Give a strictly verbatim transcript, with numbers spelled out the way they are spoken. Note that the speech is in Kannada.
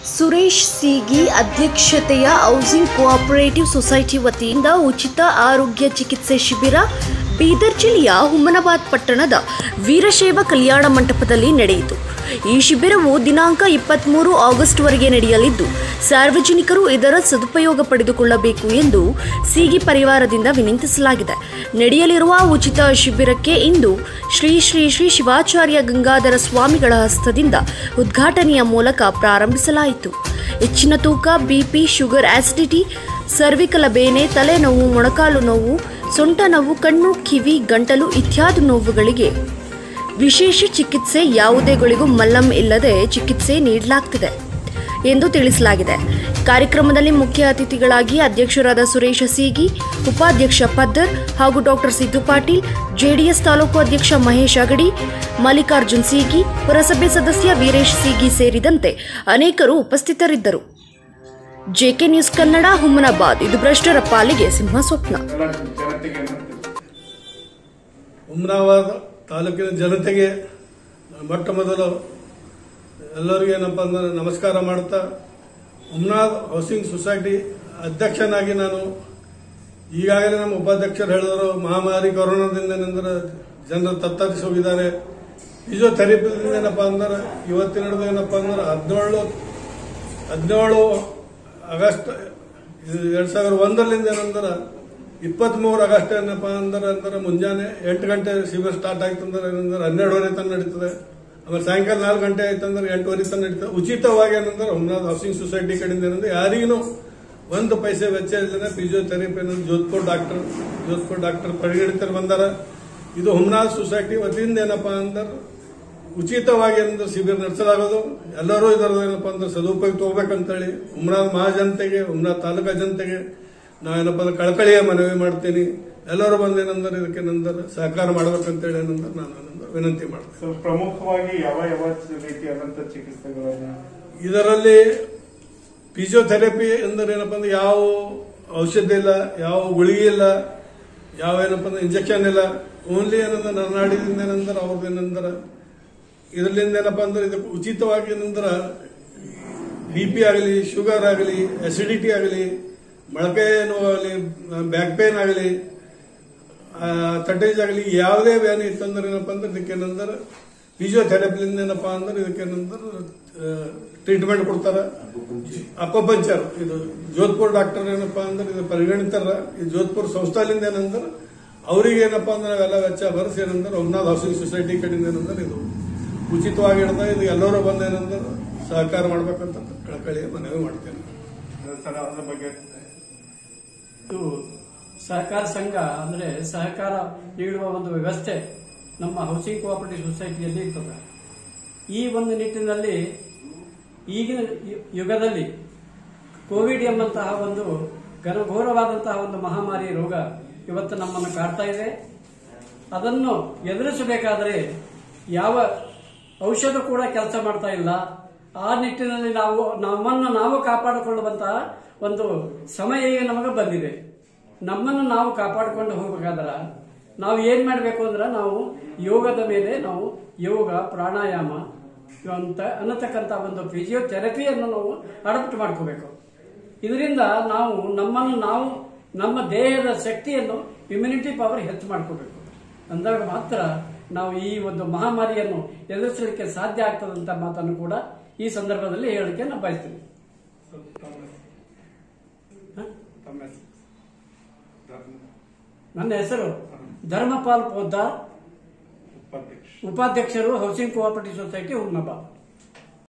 ಸುರೇಶ್ ಸೀಗಿ ಅಧ್ಯಕ್ಷತೆಯ ಹೌಸಿಂಗ್ ಕೋಆಪರೇಟಿವ್ ಸೊಸೈಟಿ ವತಿಯಿಂದ ಉಚಿತ ಆರೋಗ್ಯ ಚಿಕಿತ್ಸೆ ಶಿಬಿರ ಬೀದರ್ ಜಿಲ್ಲೆಯ ಹುಮನಾಬಾದ್ ಪಟ್ಟಣದ ವೀರಶೈವ ಕಲ್ಯಾಣ ಮಂಟಪದಲ್ಲಿ ನಡೆಯಿತು. ಈ ಶಿಬಿರವು ದಿನಾಂಕ ಇಪ್ಪತ್ತ್ಮೂರು ಆಗಸ್ಟ್ ವರೆಗೆ ನಡೆಯಲಿದ್ದು, ಸಾರ್ವಜನಿಕರು ಇದರ ಸದುಪಯೋಗ ಪಡೆದುಕೊಳ್ಳಬೇಕು ಎಂದು ಸೀಗಿ ಪರಿವಾರದಿಂದ ವಿನಂತಿಸಲಾಗಿದೆ. ನಡೆಯಲಿರುವ ಉಚಿತ ಶಿಬಿರಕ್ಕೆ ಇಂದು ಶ್ರೀ ಶ್ರೀ ಶ್ರೀ ಶಿವಾಚಾರ್ಯ ಗಂಗಾಧರ ಸ್ವಾಮಿಗಳ ಹಸ್ತದಿಂದ ಉದ್ಘಾಟನೆಯ ಮೂಲಕ ಪ್ರಾರಂಭಿಸಲಾಯಿತು. ಹೆಚ್ಚಿನ ತೂಕ, ಬಿಪಿ, ಶುಗರ್, ಆಸಿಡಿಟಿ, ಸರ್ವಿಕಲ್ ಬೇನೆ, ತಲೆನೋವು, ಮೊಣಕಾಲು ನೋವು, ಸೊಂಟ ನೋವು, ಕಣ್ಣು, ಕಿವಿ, ಗಂಟಲು ಇತ್ಯಾದಿ ನೋವುಗಳಿಗೆ ವಿಶೇಷ ಚಿಕಿತ್ಸೆ, ಯಾವುದೇ ಗಳಿಗೂ ಮಲ್ಲಂ ಇಲ್ಲದೆ ಚಿಕಿತ್ಸೆ ನೀಡಲಾಗುತ್ತಿದೆ ಎಂದು ತಿಳಿಸಲಾಗಿದೆ. ಕಾರ್ಯಕ್ರಮದಲ್ಲಿ ಮುಖ್ಯ ಅತಿಥಿಗಳಾಗಿ ಅಧ್ಯಕ್ಷರಾದ ಸುರೇಶ ಸೀಗಿ, ಉಪಾಧ್ಯಕ್ಷ ಪದ್ದರ್ ಹಾಗೂ ಡಾಕ್ಟರ್ ಸಿದ್ದು ಪಾಟೀಲ್, ಜೆಡಿಎಸ್ ತಾಲೂಕು ಅಧ್ಯಕ್ಷ ಮಹೇಶ್ ಅಗಡಿ, ಮಲ್ಲಿಕಾರ್ಜುನ್ ಸೀಗಿ, ಪುರಸಭೆ ಸದಸ್ಯ ವೀರೇಶ್ ಸೀಗಿ ಸೇರಿದಂತೆ ಅನೇಕರು ಉಪಸ್ಥಿತರಿದ್ದರು. JK news Kannada, Humnabad. ಇದು ಭ್ರಷ್ಟರ ಪಾಲಿಗೆ ಸಿಂಹ ಸ್ವಪ್ನ. ಹುಮನಾಬಾದ್ ತಾಲೂಕಿನ ಜನತೆಗೆ ಮೊಟ್ಟ ಮೊದಲು ಎಲ್ಲರಿಗೂ ಏನಪ್ಪ ಅಂದ್ರೆ ನಮಸ್ಕಾರ ಮಾಡುತ್ತಾ, ಹುಮನಾಬಾದ್ ಹೌಸಿಂಗ್ ಸೊಸೈಟಿ ಅಧ್ಯಕ್ಷನಾಗಿ ನಾನು ಈಗಾಗಲೇ ನಮ್ಮ ಉಪಾಧ್ಯಕ್ಷರು ಹೇಳಿದರು, ಮಹಾಮಾರಿ ಕೊರೋನಾದಿಂದ ಏನಂದ್ರೆ ಜನರು ತತ್ತರಿಸಿ ಹೋಗಿದ್ದಾರೆ. ಫಿಸಿಯೋಥೆರಪಿದಿಂದ ಏನಪ್ಪ ಅಂದ್ರೆ ಇವತ್ತಿನ ಹಿಡಿದು ಏನಪ್ಪ ಅಂದ್ರೆ ಹದಿನೇಳು ಹದಿನೇಳು ಆಗಸ್ಟ್ ಎರಡ್ ಸಾವಿರದ ಒಂದರಿಂದ ಏನಂದ್ರೆ ಇಪ್ಪತ್ಮೂರು ಆಗಸ್ಟ್ ಏನಪ್ಪ ಅಂದ್ರೆ ಅಂದ್ರೆ ಮುಂಜಾನೆ ಎಂಟು ಗಂಟೆ ಶಿಬಿರ ಸ್ಟಾರ್ಟ್ ಆಯ್ತು ಅಂದ್ರೆ ಏನಂದ್ರೆ ಹನ್ನೆರಡುವರೆ ತನಕ ನಡೀತದೆ. ಆಮೇಲೆ ಸಾಯಂಕಾಲ ನಾಲ್ಕು ಗಂಟೆ ಆಯ್ತಂದ್ರೆ ಎಂಟುವರೆ ತನಕ ನಡೀತದೆ. ಉಚಿತವಾಗಿ ಏನಂದ್ರೆ ಹುಮನಾಬಾದ್ ಹೌಸಿಂಗ್ ಸೊಸೈಟಿ ಕಡೆಯಿಂದ ಏನಂದ್ರೆ ಯಾರಿಗೂ ಒಂದು ಪೈಸೆ ವೆಚ್ಚ ಇಲ್ಲದೆ ಫಿಸಿಯೋಥೆರಪಿ ಏನಂದ್ರೆ ಜೋಧ್ಪುರ್ ಡಾಕ್ಟರ್ ಜೋಧ್ಪುರ್ ಡಾಕ್ಟರ್ ಪರಿಗಣಿತರು ಬಂದಾರ. ಇದು ಹುಮನಾಬಾದ್ ಸೊಸೈಟಿ ವತಿಯಿಂದ ಏನಪ್ಪಾ ಅಂದ್ರೆ ಉಚಿತವಾಗಿ ಏನಂದ್ರೆ ಶಿಬಿರ ನಡೆಸಲಾಗೋದು. ಎಲ್ಲರೂ ಇದರ ಏನಪ್ಪಾ ಅಂದ್ರೆ ಸದುಪಯೋಗ ತಗೋಬೇಕಂತೇಳಿ ಹುಮನಾಬಾದ್ ಮಹಾಜನತೆಗೆ, ಹುಮನಾಬಾದ್ ತಾಲೂಕಾ ಜನತೆಗೆ ನಾವೇನಪ್ಪ ಅಂದ್ರೆ ಕಳಕಳಿಯ ಮನವಿ ಮಾಡ್ತೀನಿ. ಎಲ್ಲರೂ ಬಂದು ಏನಂದ್ರೆ ಇದಕ್ಕೆ ನಂತರ ಸಹಕಾರ ಮಾಡ್ಬೇಕಂತೇಳಿ ಏನಂದ್ರೆ ನಾನು ವಿನಂತಿ ಮಾಡ್ತೀನಿ. ಪ್ರಮುಖವಾಗಿ ಯಾವ ಯಾವ ರೀತಿಯಾದಂತಹ ಚಿಕಿತ್ಸೆಗಳನ್ನ ಇದರಲ್ಲಿ ಫಿಸಿಯೋಥೆರಪಿ ಅಂದ್ರೆ ಏನಪ್ಪ ಅಂದ್ರೆ ಯಾವ ಔಷಧಿ ಇಲ್ಲ, ಯಾವ ಗುಳಿಗೆ ಇಲ್ಲ, ಯಾವ ಏನಪ್ಪ ಅಂದ್ರೆ ಇಂಜೆಕ್ಷನ್ ಇಲ್ಲ. ಓನ್ಲಿ ಏನಂದ್ರೆ ನರನಾಡಿದಿಂದ ಏನಂದ್ರೆ ಅವ್ರದ್ದು ಏನಂದ್ರೆ ಇದರಿಂದ ಏನಪ್ಪಾ ಅಂದ್ರೆ ಇದಕ್ಕೆ ಉಚಿತವಾಗಿ ಏನಂದ್ರೆ ಬಿ ಪಿ ಆಗಲಿ, ಶುಗರ್ ಆಗಲಿ, ಅಸಿಡಿಟಿ ಆಗಲಿ, ಮೊಳಕೆ ನೋವಾಗಲಿ, ಬ್ಯಾಕ್ ಪೇನ್ ಆಗಲಿ, ತಟೇಜ್ ಆಗಲಿ, ಯಾವುದೇ ವ್ಯಾನಿ ಇತ್ತಂದ್ರೆ ಏನಪ್ಪಾ ಅಂದ್ರೆ ಇದಕ್ಕೇನಂದ್ರೆ ಫಿಸಿಯೋಥೆರಪಿಲಿಂದ ಏನಪ್ಪಾ ಅಂದ್ರೆ ಇದಕ್ಕೇನಂದ್ರೆ ಟ್ರೀಟ್ಮೆಂಟ್ ಕೊಡ್ತಾರ. ಅಕ್ಯುಪಂಕ್ಚರ್ ಇದು ಜೋಧ್ಪುರ್ ಡಾಕ್ಟರ್ ಏನಪ್ಪಾ ಅಂದ್ರೆ ಇದು ಪರಿಗಣಿತಾರ. ಈ ಜೋಧ್ಪುರ್ ಸಂಸ್ಥಾಲಿಂದ ಏನಂದ್ರೆ ಅವ್ರಿಗೆ ಏನಪ್ಪಾ ಅಂದ್ರೆ ಎಲ್ಲ ವೆಚ್ಚ ಭರಿಸಿ ಏನಂದ್ರೆ ಹುಮನಾಬಾದ್ ಹೌಸಿಂಗ್ ಸೊಸೈಟಿ ಕಡೆಯಿಂದ ಏನಂದ್ರೆ ಇದು ಉಚಿತವಾಗಿ ಇಡ್ತಾ ಇದು ಎಲ್ಲರೂ ಬಂದು ಏನಂದ್ರೆ ಸಹಕಾರ ಮಾಡ್ಬೇಕಂತ ಕಳಕಳಿಯ ಮನವಿ ಮಾಡ್ತೇನೆ. ಅದ್ರ ಬಗ್ಗೆ ಇದು ಸಹಕಾರ ಸಂಘ ಅಂದ್ರೆ ಸಹಕಾರ ನೀಡುವ ಒಂದು ವ್ಯವಸ್ಥೆ ನಮ್ಮ ಹೌಸಿಂಗ್ ಕೋಆಪರೇಟಿವ್ ಸೊಸೈಟಿಯಲ್ಲಿ ಇರ್ತದೆ. ಈ ಒಂದು ನಿಟ್ಟಿನಲ್ಲಿ ಈಗಿನ ಯುಗದಲ್ಲಿ ಕೋವಿಡ್ ಎಂಬಂತಹ ಒಂದು ಘನಘೋರವಾದಂತಹ ಒಂದು ಮಹಾಮಾರಿ ರೋಗ ಇವತ್ತು ನಮ್ಮನ್ನು ಕಾಡ್ತಾ ಇದೆ. ಅದನ್ನು ಎದುರಿಸಬೇಕಾದರೆ ಯಾವ ಔಷಧ ಕೂಡ ಕೆಲಸ ಮಾಡ್ತಾ ಇಲ್ಲ. ಆ ನಿಟ್ಟಿನಲ್ಲಿ ನಾವು ನಮ್ಮನ್ನು ನಾವು ಕಾಪಾಡಿಕೊಳ್ಳುವಂತಹ ಒಂದು ಸಮಯ ಈಗ ನಮಗೆ ಬಂದಿದೆ. ನಮ್ಮನ್ನು ನಾವು ಕಾಪಾಡಿಕೊಂಡು ಹೋಗಬೇಕಾದ್ರೆ ನಾವು ಏನ್ ಮಾಡಬೇಕು ಅಂದ್ರೆ ನಾವು ಯೋಗದ ಮೇಲೆ ನಾವು ಯೋಗ, ಪ್ರಾಣಾಯಾಮ ಅಂತ ಅನ್ನತಕ್ಕಂಥ ಒಂದು ಫಿಸಿಯೋಥೆರಪಿಯನ್ನು ನಾವು ಅಡಾಪ್ಟ್ ಮಾಡ್ಕೋಬೇಕು. ಇದರಿಂದ ನಾವು ನಮ್ಮನ್ನು ನಾವು ನಮ್ಮ ದೇಹದ ಶಕ್ತಿಯನ್ನು, ಇಮ್ಯುನಿಟಿ ಪವರ್ ಹೆಚ್ಚು ಮಾಡ್ಕೋಬೇಕು. ಅಂದಾಗ ಮಾತ್ರ ನಾವು ಈ ಒಂದು ಮಹಾಮಾರಿಯನ್ನು ಎದುರಿಸಲಿಕ್ಕೆ ಸಾಧ್ಯ ಆಗ್ತದಂತ ಮಾತನ್ನು ಕೂಡ ಈ ಸಂದರ್ಭದಲ್ಲಿ ಹೇಳಲಿಕ್ಕೆ ನಾನು ಬಯಸ್ತೀನಿ. ನನ್ನ ಹೆಸರು ಧರ್ಮಪಾಲ್ ಪೋದ್ದಾರ್, ಉಪಾಧ್ಯಕ್ಷರು ಹೌಸಿಂಗ್ ಕೋಆಪರೇಟಿವ್ ಸೊಸೈಟಿ ಹುಮನಾಬಾದ್.